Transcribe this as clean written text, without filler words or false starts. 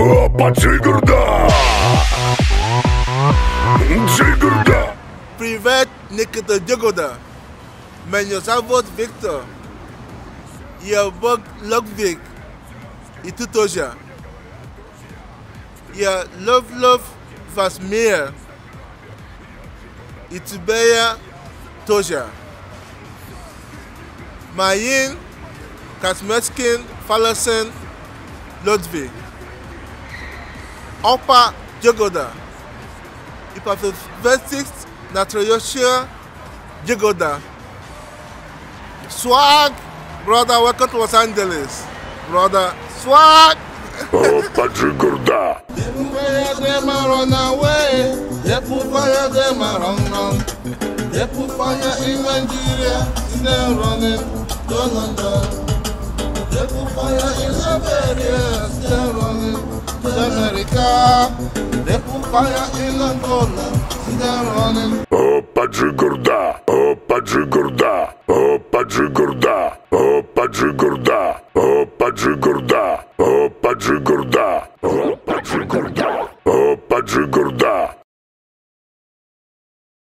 Опа, Джигурда! Джигурда! Привет, Никита Джигурda. Меня зовут Виктор. Я БОГ ЛЮБВИ. И ТЫ ТОЖЕ. Я люблю весь мир. И тебя тоже. Моим, космическим, фаллосом, люблю. Опа, Джигурда. И по-фактически настоящая Джигурда. Swag, brother, welcome to Los Angeles. Brother, swag. Опа, Джигурда! Run away. They put fire, them run. They put fire in Nigeria, they're running, London. They put fire in Liberia, they're running, America. They put fire in Angola, they're running. Опа, Джигурда! Опа, Джигурда! Опа, Джигурда! Опа, Джигурда! Опа, Джигурда! Опа, Джигурда!